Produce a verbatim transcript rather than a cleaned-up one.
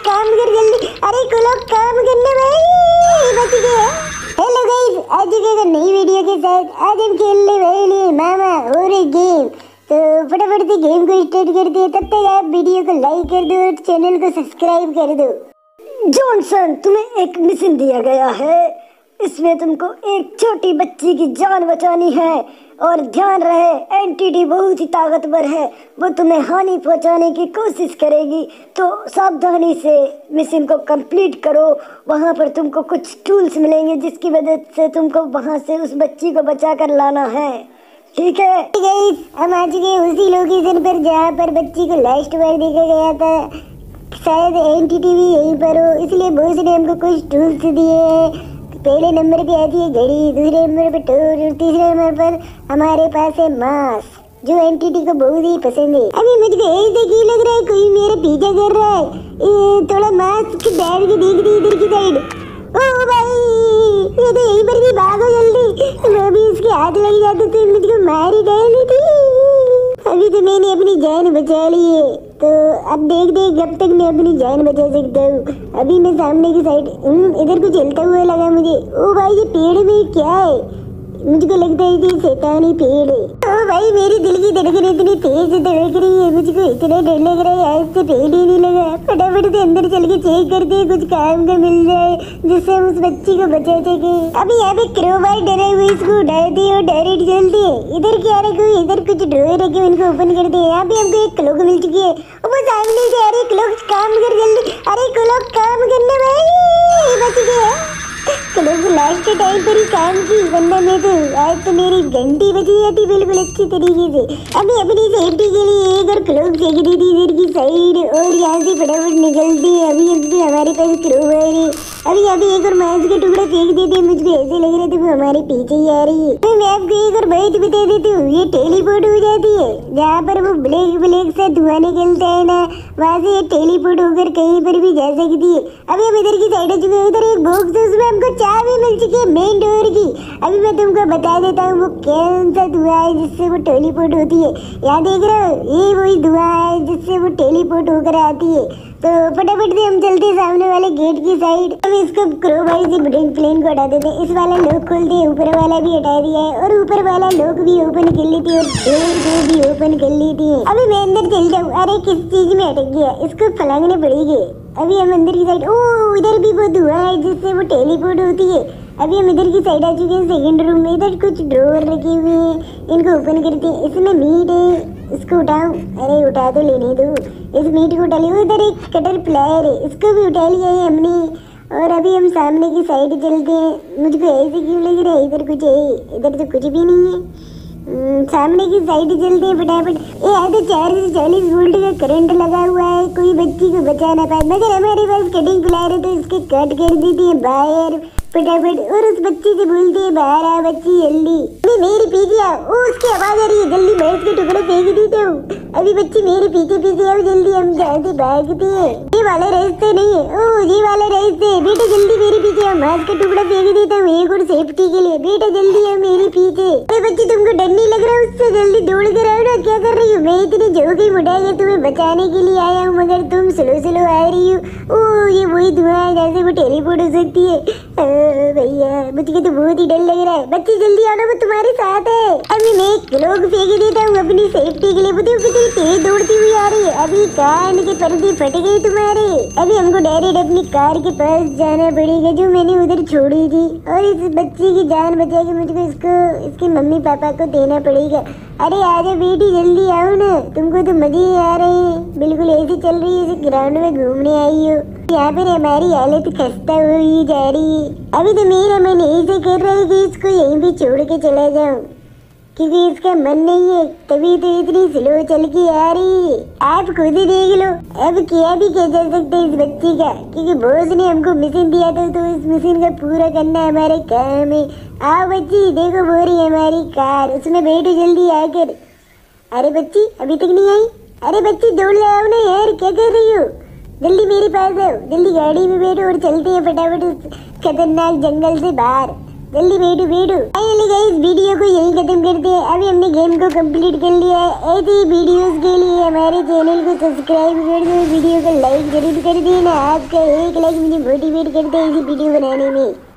काम कर जल्दी। अरे क्लॉक काम करने भाई बच गए। हेलो गाइस, आज के नई वीडियो के साथ आज हम खेलने वाले मामा और एक गेम। तो फटाफट से गेम को स्टार्ट करते हैं। तब तक आप वीडियो को लाइक कर दो और चैनल को सब्सक्राइब कर दो। जॉनसन, तुम्हें एक मिशन दिया गया है। इसमें तुमको एक छोटी बच्ची की जान बचानी है और ध्यान रहे एंटिटी बहुत ही ताकतवर है, वो तुम्हें हानि पहुंचाने की कोशिश करेगी, तो सावधानी से मिशन को कंप्लीट करो। वहां पर तुमको कुछ टूल्स मिलेंगे जिसकी वजह से तुमको वहां से उस बच्ची को बचा कर लाना है, ठीक है गाइस। हम आ चुके उसी लोकेशन पर जहाँ पर बच्ची को लास्ट बार देखा गया था। शायद एंटिटी भी यहीं पर हो, इसलिए बॉस ने हमको कुछ टूल्स दिए। पहले नंबर पे आती है घड़ी, दूसरे नंबर पे टोर और तीसरे नंबर पर हमारे पास है मांस, जो एंटिटी को बहुत ही पसंद है। अभी मुझको ऐसे क्यों लग रहा है कोई मेरा पीछा कर रहा है। ए, थोड़ा मांस के बैठ के देख रही इधर की साइड। ओ भाई, ये तो यहीं पर भी भागो जल्दी। मैं भी इसके हाथ लग जाते तो मुझको मार ही डाली थी। अभी तो मैंने अपनी जान बचा ली है, तो अब देख देख कब तक मैं अपनी जान बचा सकता हूँ। अभी मैं सामने की साइड इधर कुछ चलता हुआ लगा मुझे। ओ भाई, ये पेड़ में क्या है? मुझको लगता है कि शैतानी पेड़ है। ओ भाई, मेरी दिल की धड़कन इतनी तेज से धड़क रही है, मुझको इतना डर लग रहा है आज से पहले ही नहीं लगा। फटाफट से अंदर चल के चेक करते हैं कुछ काम का मिल जाए जिससे हम उस बच्ची को बचा सके। अभी यहाँ पे क्रोबार डरे हुए इसको उठाते हैं और डायरेक्ट चलते हैं। इधर क्या रखे, इधर कुछ ड्रॉयर रखे उनको ओपन करते हैं। यहाँ पे हमको एक क्लॉक मिल चुकी है। वो सामने से अरे क्लॉक काम कर जल्दी। अरे क्लॉक काम करने भाई बच गया। क्लॉक लास्ट टाइम पर ही काम की, वरना मैं तो आज तो मेरी घंटी बची जाती बिल्कुल अच्छी तरीके से। अभी अपनी सेफ्टी के लिए एक और क्लॉक फेंक दी थी इधर की साइड और यहाँ से फटाफट निकलती है। अभी अभी हमारे पास क्रोबार है। अभी यहाँ पे एक और मांस के टुकड़े फेंक देते, मुझको ऐसे लग रहा था वो हमारे पीछे ही आ रही है। तो मैं आपको एक और बात बता देती हूँ, ये टेलीपोर्ट हो जाती है जहाँ पर वो ब्लैक ब्लैक से धुआं निकलता है ना, वहाँ से ये टेलीपोर्ट होकर कहीं पर भी जा सकती है। अभी हम इधर की साइड आ चुके हैं। उधर एक बॉक्स है, उसमें हमको चाबी मिल चुकी है मेन डोर की। अभी मैं तुमको बता देता हूँ वो कौन सा धुआं है जिससे वो टेलीपोर्ट होती है। यहाँ देख रहे हो, ये वही धुआं है जिससे वो टेलीपोर्ट होकर आती है। तो फटाफट से हम चलते हैं सामने वाले गेट की साइड। हम इसको क्रोबार से ब्रेक प्लेन को हटा देते हैं। इस वाला लॉक खोलते हैं, ऊपर वाला भी हटा दिया है और ऊपर वाला लॉक भी ओपन कर लेती है और डोर को भी ओपन कर लेती है। अभी मैं अंदर चल जाऊँ। अरे किस चीज में अटक गया, इसको फलांगने पड़ेगी। अभी हम अंदर की साइड, ओ इधर भी वो धुआं है जिससे वो टेलीपोर्ट होती है। अभी हम इधर की साइड आ चुके हैं सेकंड रूम में। इधर कुछ ड्रॉअर रखे हुए हैं, इनको ओपन करते हैं। इसमें मीट है, इसको उठाओ। अरे उठा तो लेने दो, इस मीट को उठा लिया। उधर एक कटर प्लायर है, इसको भी उठा लिया है हमने। और अभी हम सामने की साइड चलते हैं। मुझको ऐसे क्यों लग रहा है इधर कुछ है, इधर तो कुछ भी नहीं है। सामने की साइड चलते हैं फटाफट। ये यहाँ तो चार से चालीस वोल्ट का करंट लगा हुआ है, कोई बच्ची को बचा ना पाए। मगर हमारे पास कटिंग प्लायर है तो इसके कट कर देती है बाहर फटाफट और उस बच्ची से बोलते हैं बाहर आ बच्ची जल्दी। अभी मेरे पीछे आओ। ओ उसकी आवाज आ रही है, जल्दी मैं इसके टुकड़े फेंक देता हूँ। अभी बच्ची मेरे पीछे पीछे आओ जल्दी, हम जहाँ से भागते हैं। ये वाला रास्ते नहीं है, ओ ये वाला रास्ते। बेटा जल्दी मेरे पीछे आओ, मांस का टुकड़ा फेंक देता हूँ एक और सेफ्टी के लिए। बेटा जल्दी आओ मेरे पीछे। अरे बच्ची तुमको डर नहीं लग रहा है उससे? जल्दी दौड़ कर आओ ना, क्या कर रही हो? मैं इतनी जोखिम उठाकर तुम्हें बचाने के लिए आया हूँ मगर तुम स्लो स्लो आ रही हो। ओ ये वही धुआं है जैसे वो टेलीपोर्ट हो सकती है। भैया मुझे तो बहुत ही डर लग रहा है। बच्ची जल्दी आना, वो तुम्हारे साथ है। अभी मैं क्लॉक फेंक देता हूँ अपनी सेफ्टी के लिए। वो देखो कितनी तेज दौड़ती हुई आ रही है। अभी कान के पर्दे फट गए तुम्हारे। अभी हमको डायरेक्ट अपनी कार के पास जाना पड़ेगा जो मैंने उधर छोड़ी थी और इस बच्ची की जान बचा के मुझको इसको इसके मम्मी पापा को देना पड़ेगा। अरे आजा बेटी जल्दी आओ ना, तुमको तो मजे ही आ रहे हैं। बिल्कुल ऐसे चल रही है जैसे ग्राउंड में घूमने आई हो। यहाँ पर हमारी हालत खस्ता हुई जा रही है। अभी तो मेरा मन ऐसे कर रहा है कि इसको यहीं पे छोड़ के चला जाऊं, क्योंकि इसका मन नहीं है तभी तो इतनी स्लो चल के आ रही है। आप खुद ही देख लो। अब क्या भी किया जा सकता है इस बच्ची का, क्योंकि बॉस ने हमको मिशन दिया था तो इस मिशन का पूरा करना हमारे काम है। आओ बच्ची, देखो वो रही हमारी कार, उसमें बैठो जल्दी आकर। अरे बच्ची अभी तक नहीं आई। अरे बच्ची दौड़ आओ ना यार, क्या कर रही हो? जल्दी मेरे पास आओ, जल्दी गाड़ी में बैठो और चलते हैं फटाफट उस खतरनाक जंगल से बाहर। जल्दी बैठो बैठो। फाइनली गाइस वीडियो को यही खत्म करते हैं। अभी हमने गेम को कंप्लीट कर लिया है। ऐसी वीडियोस के लिए हमारे चैनल को सब्सक्राइब कर दो, वीडियो को लाइक जरूर कर देना। आपका एक लाइक मुझे मोटिवेट करता है इसी वीडियो बनाने में।